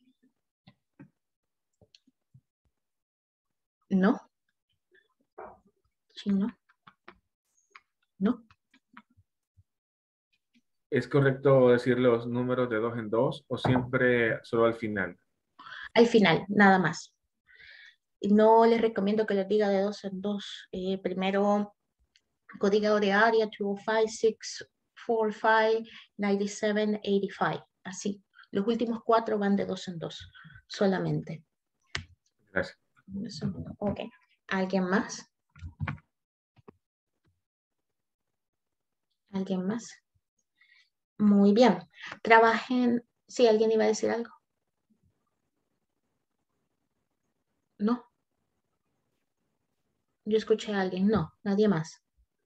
¿No? Sí, no. ¿No? ¿Es correcto decir los números de 2 en 2 o siempre solo al final? Al final, nada más. No les recomiendo que les diga de 2 en 2. Primero, código de área 205-645-9785. Así. Los últimos 4 van de 2 en 2 solamente. Gracias. Ok. ¿Alguien más? ¿Alguien más? Muy bien. Trabajen. Sí, alguien iba a decir algo. No. Yo escuché a alguien. No, nadie más.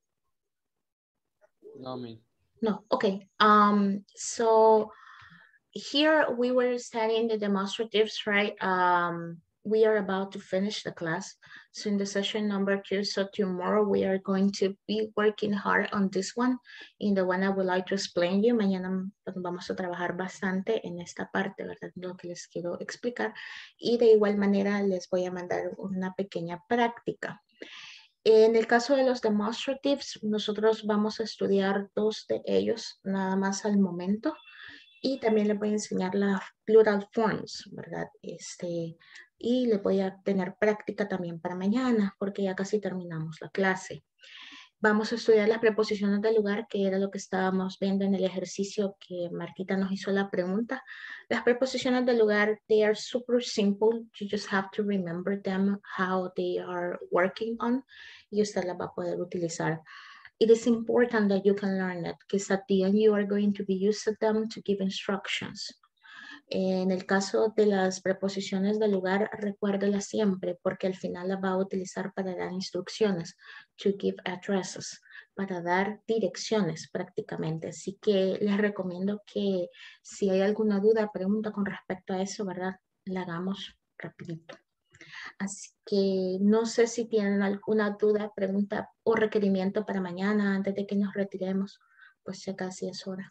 No, me. No, okay. So here we were studying the demonstratives, right? We are about to finish the class. So in the session number 2, so tomorrow we are going to be working hard on this one. In the one I would like to explain you. Mañana vamos a trabajar bastante en esta parte, ¿verdad? Lo que les quiero explicar. Y de igual manera les voy a mandar una pequeña práctica. En el caso de los demonstratives, nosotros vamos a estudiar 2 de ellos nada más al momento. Y también les voy a enseñar las plural forms, ¿verdad? Y les voy a tener práctica también para mañana, porque ya casi terminamos la clase. Vamos a estudiar las preposiciones del lugar, que era lo que estábamos viendo en el ejercicio que Marquita nos hizo la pregunta. Las preposiciones del lugar, they are super simple. You just have to remember them, how they are working on, y usted las va a poder utilizar. It is important that you can learn it, because at the end you are going to be using them to give instructions. En el caso de las preposiciones del lugar, recuérdela siempre, porque al final las va a utilizar para dar instrucciones, to give addresses, para dar direcciones prácticamente. Así que les recomiendo que si hay alguna duda, pregunta con respecto a eso, ¿verdad? La hagamos rapidito. Así que no sé si tienen alguna duda, pregunta o requerimiento para mañana antes de que nos retiremos, pues ya casi es hora.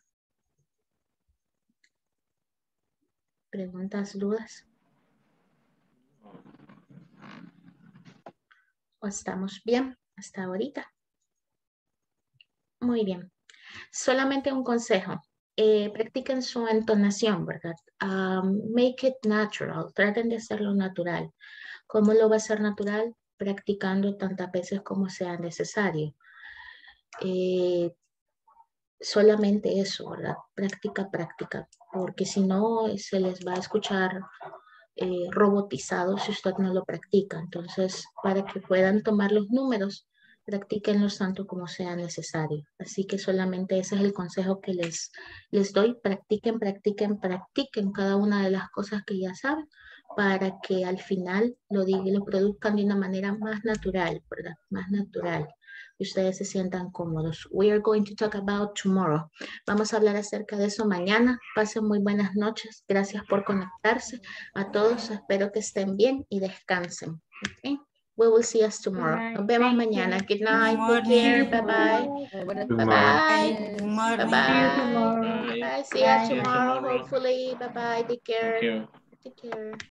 ¿Preguntas, dudas? ¿O estamos bien hasta ahorita? Muy bien. Solamente un consejo. Practiquen su entonación, ¿verdad? Make it natural. Traten de hacerlo natural. ¿Cómo lo va a hacer natural? Practicando tantas veces como sea necesario. Solamente eso, ¿verdad? Práctica, práctica. Porque si no, se les va a escuchar robotizado si usted no lo practica. Entonces, para que puedan tomar los números, practíquenlos tanto como sea necesario. Así que solamente ese es el consejo que les doy. Practiquen, practiquen, practiquen cada una de las cosas que ya saben para que al final lo digan y lo produzcan de una manera más natural, ¿verdad? Más natural. Y ustedes se sientan cómodos. We are going to talk about tomorrow. Vamos a hablar acerca de eso mañana. Pasen muy buenas noches. Gracias por conectarse. A todos espero que estén bien y descansen. Okay? We will see us tomorrow. Nos vemos mañana. Good night. Take care. Bye bye. Bye bye. Bye bye. Bye. See you tomorrow. Hopefully. Bye bye. Take care. Take care.